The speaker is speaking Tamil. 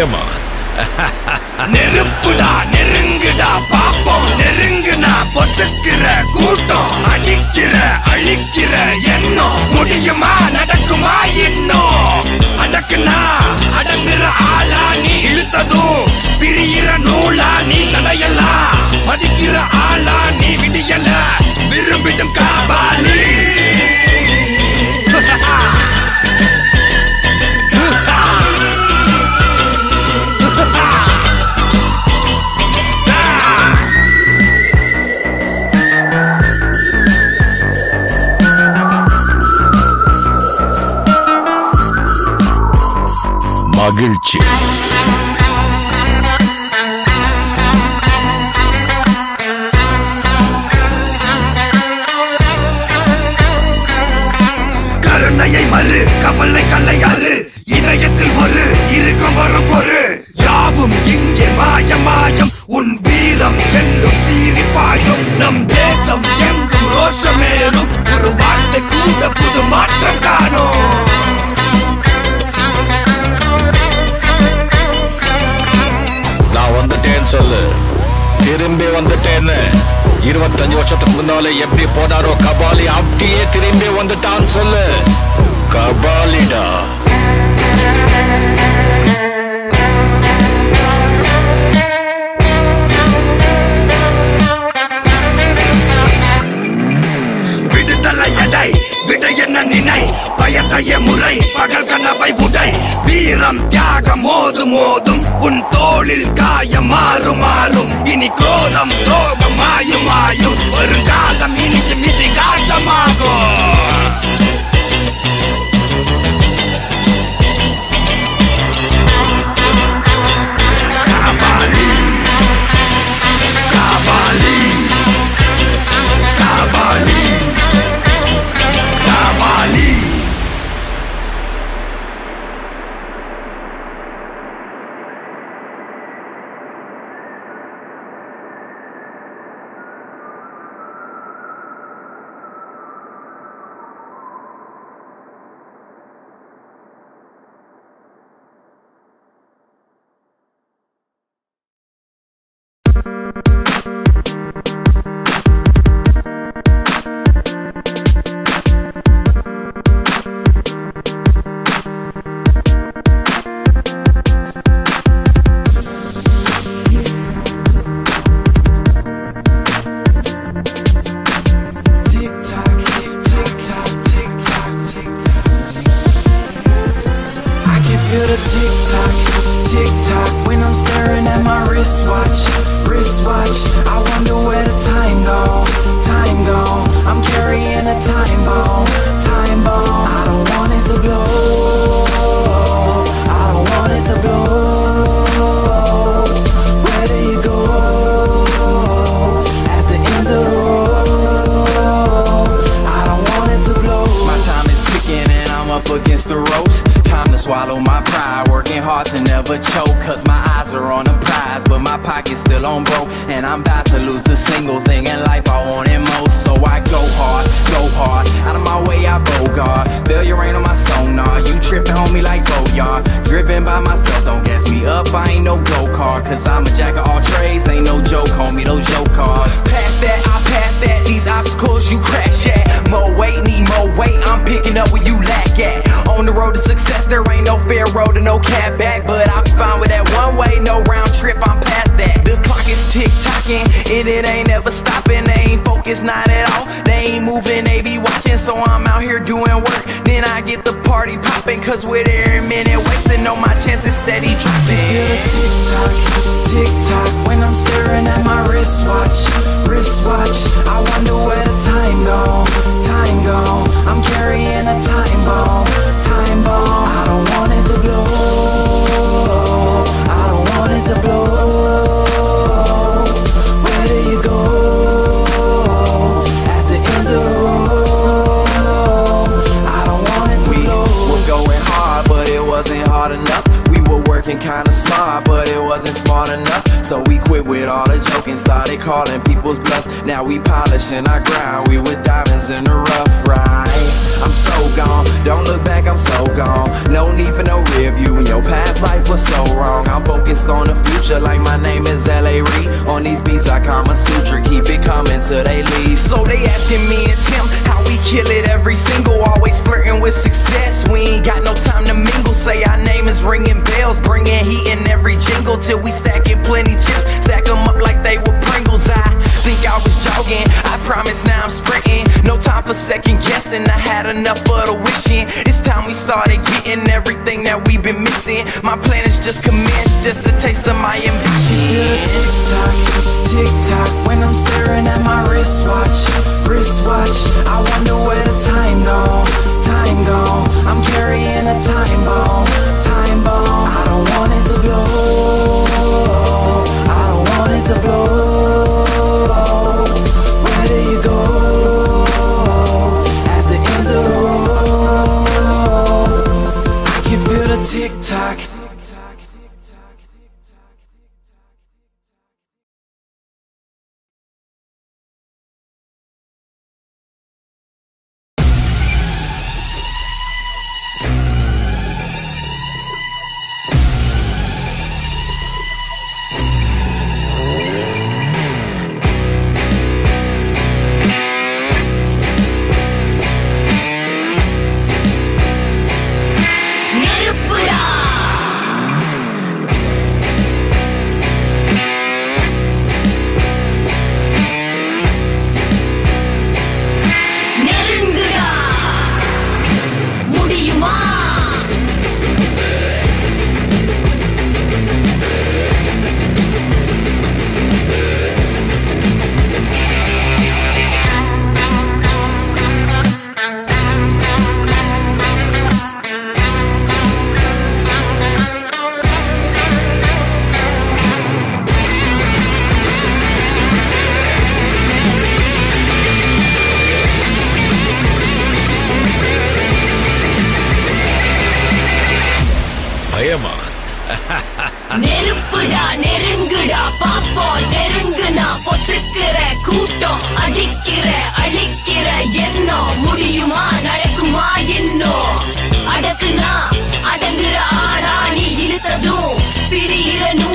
Yeah, நெருப்புடா நெருங்குடா பாப்போம் நெருங்குனா பொசுக்கிற கூட்டம் அடிக்கிற அழிக்கிற எண்ணம் முடியுமா நடக்குமா இன்னும் அடக்குனா அடங்குற ஆளா நீ இழுத்ததும் பிரியிற நூலா நீ தடையலாம் மதிக்கிற ஆளா நீ விடியல விரும்பிடும் காபாலி மகிழ்ச்சி கருணையை மறு கவலை கல்லையாறு இதயத்தில் ஒரு இருக்கும் வரும் பொரு யாவும் இங்கே மாயம் மாயம் உன் வீரம் என்றும் சீரிப்பாயும் நம் தேசம் எங்கும் ரோஷமேறும் ஒரு வார்த்தை கூட புது மாற்றம் காணும் சொல்லு திரும்பி வந்துட்டேன்னு 25 வருஷத்துக்கு முன்னாலே எப்படி போனாரோ கபாலி அப்படியே திரும்பி வந்துட்டான் சொல்லு கபாலிடா விடுதலை எடை விட என்ன நினை பயத்தைய முறை பகல் கனவை உடை வீரம் தியாகம் மோதும் மோதும் உன் தோளில் காயம் மாறும் மாறும் இனி கோதம் துரோகம் மாயும் மாயும் வருங்காலம் இனியும் இதிகாசமாகும் Kapali Kapali Kapali Kapali Wristwatch, I wonder where the time gone, I'm carrying a time bomb, I don't want it to blow, I don't want it to blow, where do you go, at the end of the road, I don't want it to blow. My time is ticking and I'm up against the ropes, time to swallow my pride, working hard to never choke, cause my eyes are on a prize, but my pocket's still on broke, and I'm about to lose the single thing in life I wanted most, so I go hard, out of my way I bogart, failure ain't on my sonar, you tripping on me like Boyard, driven by myself, don't gas me up, I ain't no go-kart, cause I'm a jack of all trades, ain't no joke homie, those joke cars, past that, I pass that, these obstacles you crash at, more weight, need more weight, I'm picking up where you lack at, on the road to success, there ain't no fair road and no cab back, but I'm fine with that one way, no round trip, I'm past that. The clock is tick-tocking, and it ain't never stopping. They ain't focused, not at all. They ain't moving, they be watching, so I'm out here doing work. Then I get the party popping, cause with every minute wasting, know my chances steady dropping. Feel the tick-tock, tick-tock, when I'm staring at my wristwatch, I wonder where the time gone, I'm carrying a time bomb, I don't want it to blow, I don't want it to blow, where do you go, at the end of the road, I don't want it to blow. We were going hard, but it wasn't hard enough, we were working kinda smart, but it wasn't smart enough, so we quit with all the joking, started calling people's bluffs, now we polishing our grind, we were diamonds in the rough, right? I'm so gone, don't look back, I'm so gone, no need for no rear view, when your past life was so wrong, I'm future like my name is L.A. Reid. On these beats I Kama Sutra, keep it coming till they leave. So they asking me and Tim how we kill it every single, always flirting with success. We ain't got no time to mingle, say our name is ringing bells, bringing heat in every jingle till we stacking plenty chips, stack them up like they were Pringles. I think I was jogging, I promise now I'm sprinting, no time for second guessing, I had enough of the wishing. It's time we started getting everything that we've been missing. My plan is just commenced, just a taste of my ambition. Tick-tock, tick-tock, when I'm staring at my wristwatch, wristwatch, I wonder where the time gone, time gone. I'm carrying a time bomb, time bomb. I don't want it to blow, I don't want it to blow. Where do you go at the end of the road? I can feel the tick-tock. நெருப்புடா நெருங்குடா பாப்போம் நெருங்குனா பொசுக்கிற கூட்டம் அடிக்கிற அழிக்கிற எண்ணம் முடியுமா நடக்குமா இன்னும் அடக்குனா அடங்குற ஆளா நீ இழுத்ததும் பிரியிற